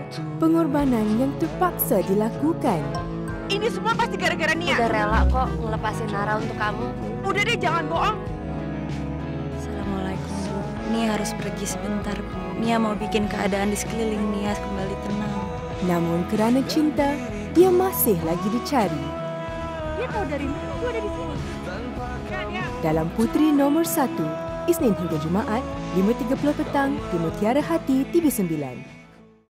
Pengorbanan yang terpaksa dilakukan. Ini semua pasti gara-gara Nia. Udah rela kok ngelepasin Nara untuk kamu. Udah deh, jangan bohong. Assalamualaikum, Bu. Nia harus pergi sebentar, Bu. Nia mau bikin keadaan di sekeliling Nia kembali tenang. Namun kerana cinta, dia masih lagi dicari. Dia tahu dari mana gue ada di sini. Ya. Dalam Puteri Nombor 1, Isnin hingga Jumaat, 5.30 petang di Mutiara Hati TV9.